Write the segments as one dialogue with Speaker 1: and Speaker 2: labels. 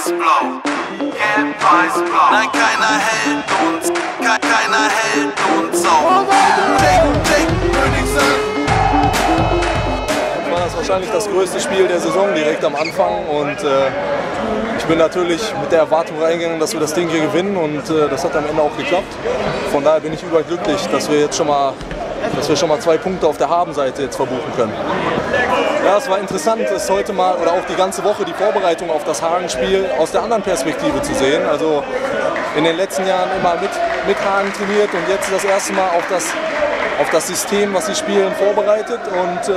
Speaker 1: Gelb-Weiß-Blau, Gelb-Weiß-Blau. Nein, keiner hält uns, keiner hält uns auf. Take, Königshagen.
Speaker 2: Das ist wahrscheinlich das größte Spiel der Saison direkt am Anfang und ich bin natürlich mit der Erwartung reingegangen, dass wir das Ding hier gewinnen und das hat am Ende auch geklappt. Von daher bin ich überglücklich, dass wir jetzt schon mal 2 Punkte auf der Habenseite jetzt verbuchen können. Ja, es war interessant, es heute mal oder auch die ganze Woche die Vorbereitung auf das Hagen-Spiel aus der anderen Perspektive zu sehen. Also in den letzten Jahren immer mit Hagen trainiert und jetzt das erste Mal auf das System, was sie spielen, vorbereitet und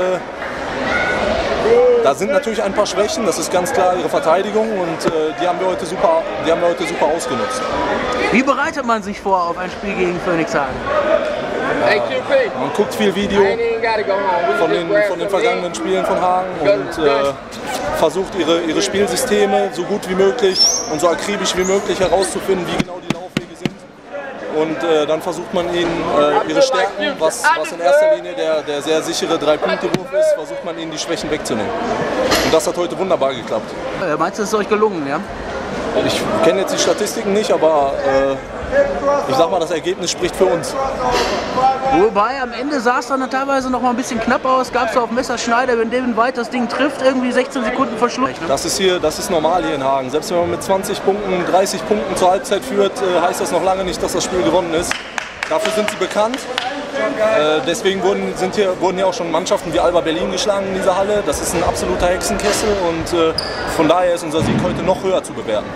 Speaker 2: da sind natürlich ein paar Schwächen, das ist ganz klar ihre Verteidigung und die haben wir heute super ausgenutzt.
Speaker 3: Wie bereitet man sich vor auf ein Spiel gegen Königshagen?
Speaker 2: Man guckt viel Video von den vergangenen Spielen von Hagen und versucht ihre Spielsysteme so gut wie möglich und so akribisch wie möglich herauszufinden, wie genau die Laufwege sind. Und dann versucht man ihnen ihre Stärken, was in erster Linie der sehr sichere 3-Punkte-Wurf ist, versucht man ihnen die Schwächen wegzunehmen. Und das hat heute wunderbar geklappt.
Speaker 3: Meinst du, es ist euch gelungen, ja?
Speaker 2: Ich kenne jetzt die Statistiken nicht, aber ich sag mal, das Ergebnis spricht für uns.
Speaker 3: Wobei am Ende sah es dann teilweise noch mal ein bisschen knapp aus. Gab es so auf Messerschneider, wenn Devin White das Ding trifft, irgendwie 16 Sekunden Verschluss.
Speaker 2: Das ist normal hier in Hagen. Selbst wenn man mit 20 Punkten, 30 Punkten zur Halbzeit führt, heißt das noch lange nicht, dass das Spiel gewonnen ist. Dafür sind sie bekannt. Deswegen wurden hier auch schon Mannschaften wie Alba Berlin geschlagen in dieser Halle. Das ist ein absoluter Hexenkessel und von daher ist unser Sieg heute noch höher zu bewerten.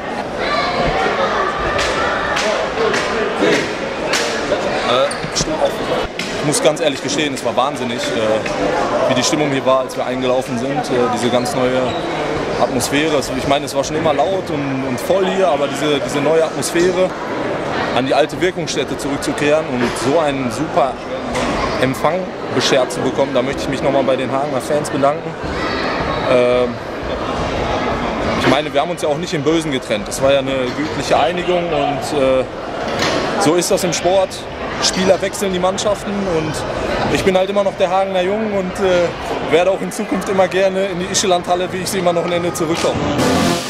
Speaker 2: Ich muss ganz ehrlich gestehen, es war wahnsinnig, wie die Stimmung hier war, als wir eingelaufen sind. Diese ganz neue Atmosphäre. Ich meine, es war schon immer laut und voll hier, aber diese neue Atmosphäre, an die alte Wirkungsstätte zurückzukehren und so einen super Empfang beschert zu bekommen, da möchte ich mich nochmal bei den Hagener Fans bedanken. Ich meine, wir haben uns ja auch nicht im Bösen getrennt. Es war ja eine gütliche Einigung und so ist das im Sport. Spieler wechseln die Mannschaften und ich bin halt immer noch der Hagener Jung und werde auch in Zukunft immer gerne in die Ischelandhalle, wie ich sie immer noch nenne, zurückkommen.